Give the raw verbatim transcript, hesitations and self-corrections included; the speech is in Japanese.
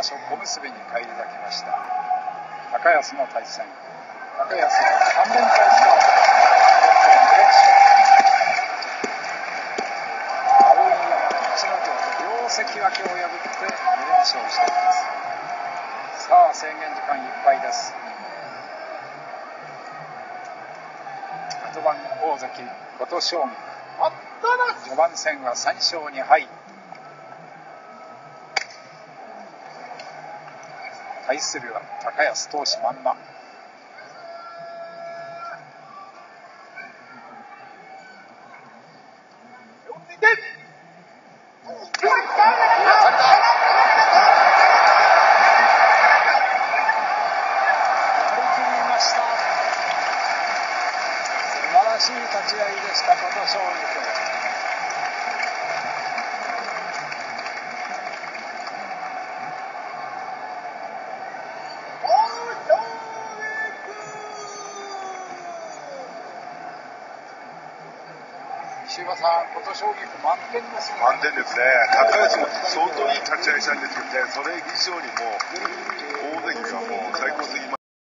所小結に返り咲きました。高安の対戦、高安はさん連敗スタート、に連勝。碧山、逸ノ城と両関脇を破ってに連勝しています。さあ制限時間いっぱいです。後番大関琴奨菊、序盤戦はさん勝に敗。対するは高安闘志満々。素晴らしい立ち合いでした琴奨菊。石破さん、琴奨菊満点ですね。 満点ですね。高安も相当いい立ち合いしたんですけどね、それ以上にもう大関がもう最高すぎます。